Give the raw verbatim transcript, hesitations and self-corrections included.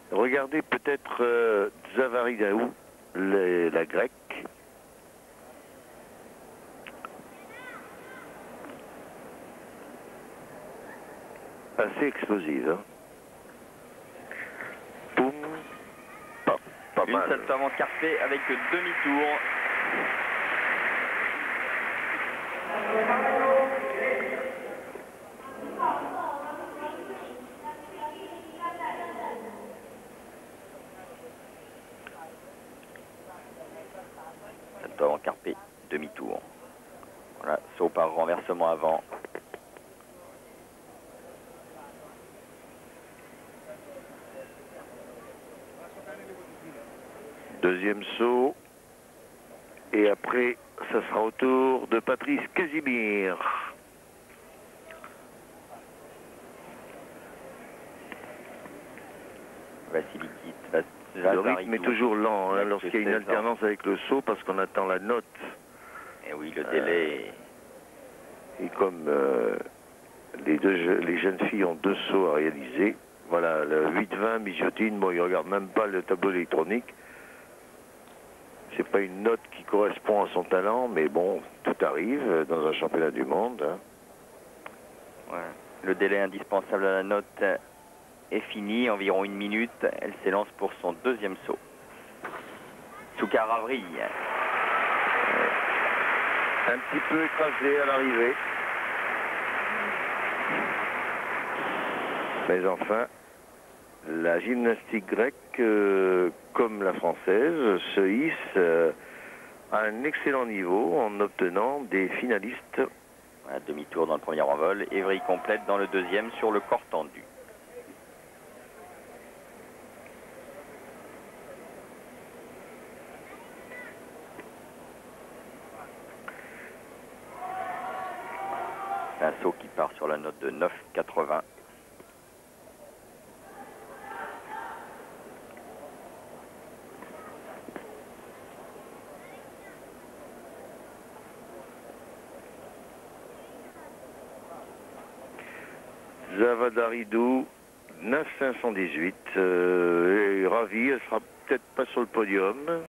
regardez peut-être euh, Zavaridaou, les- la grecque. Assez explosive. Hein. Boum. Pas, pas Une mal. seule avant Carpé avec demi-tour. Salto avant Carpé, demi-tour. Voilà, saut par renversement avant. Deuxième saut. Et après, ça sera au tour de Patrice Casimir. Vassilikit, Le rythme est toujours lent hein, lorsqu'il y a une alternance avec le saut parce qu'on attend la note. Et oui, le délai. Euh, et comme euh, les, deux, les jeunes filles ont deux sauts à réaliser, voilà, le huit vingt, Mijotine, bon, il ne regarde même pas le tableau électronique. C'est pas une note qui correspond à son talent, mais bon, tout arrive dans un championnat du monde. Hein. Ouais. Le délai indispensable à la note est fini, environ une minute. Elle s'élance pour son deuxième saut. Soukara vrille. Un petit peu écrasé à l'arrivée. Mais enfin, la gymnastique grecque, euh, comme la française, se hisse euh, à un excellent niveau en obtenant des finalistes. Voilà, demi-tour dans le premier envol. Évry complète dans le deuxième sur le corps tendu. Un saut qui part sur la note de neuf quatre-vingts. Zavadaridou, neuf cinq cent dix-huit. Euh, et ravie, elle sera peut-être pas sur le podium.